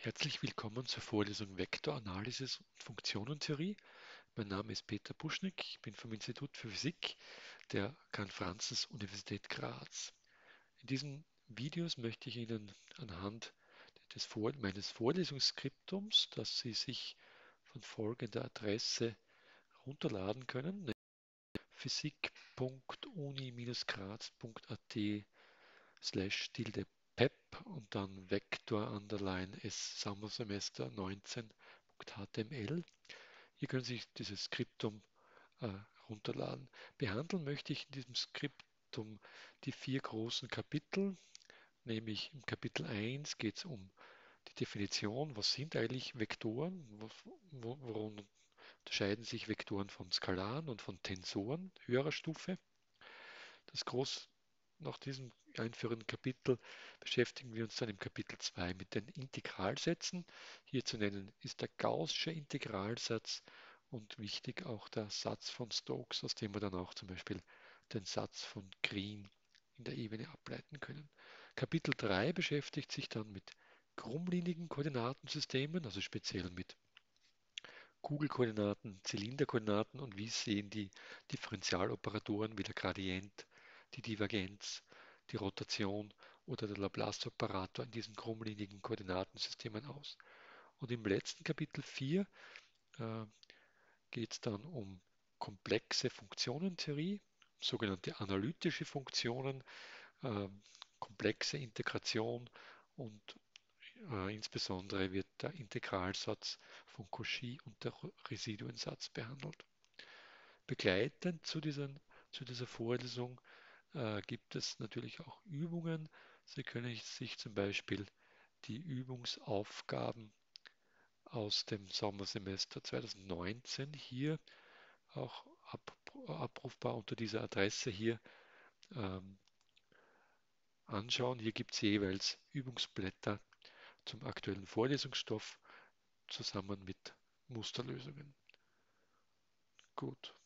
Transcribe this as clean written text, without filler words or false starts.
Herzlich willkommen zur Vorlesung Vektoranalysis und Funktionentheorie. Mein Name ist Peter Buschnick, ich bin vom Institut für Physik der Karl-Franzens-Universität Graz. In diesen Videos möchte ich Ihnen anhand meines Vorlesungsskriptums, das Sie sich von folgender Adresse runterladen können, physik.uni-graz.at/pep und dann Vektor_S Sommersemester 19.html. Hier können Sie sich dieses Skriptum runterladen. Behandeln möchte ich in diesem Skriptum die 4 großen Kapitel, nämlich im Kapitel 1 geht es um die Definition, was sind eigentlich Vektoren, worin unterscheiden sich Vektoren von Skalaren und von Tensoren höherer Stufe. Nach diesem einführenden Kapitel beschäftigen wir uns dann im Kapitel 2 mit den Integralsätzen. Hier zu nennen ist der Gaußsche Integralsatz und wichtig auch der Satz von Stokes, aus dem wir dann auch zum Beispiel den Satz von Green in der Ebene ableiten können. Kapitel 3 beschäftigt sich dann mit krummlinigen Koordinatensystemen, also speziell mit Kugelkoordinaten, Zylinderkoordinaten und wie sehen die Differentialoperatoren wie der Gradient, die Divergenz, die Rotation oder der Laplace-Operator in diesen krummlinigen Koordinatensystemen aus. Und im letzten Kapitel 4 geht es dann um komplexe Funktionentheorie, sogenannte analytische Funktionen, äh, komplexe Integration und insbesondere wird der Integralsatz von Cauchy und der Residuensatz behandelt. Begleitend zu dieser Vorlesung gibt es natürlich auch Übungen. Sie können sich zum Beispiel die Übungsaufgaben aus dem Sommersemester 2019 hier auch abrufbar unter dieser Adresse hier ähm, anschauen. Hier gibt es jeweils Übungsblätter zum aktuellen Vorlesungsstoff zusammen mit Musterlösungen. Gut.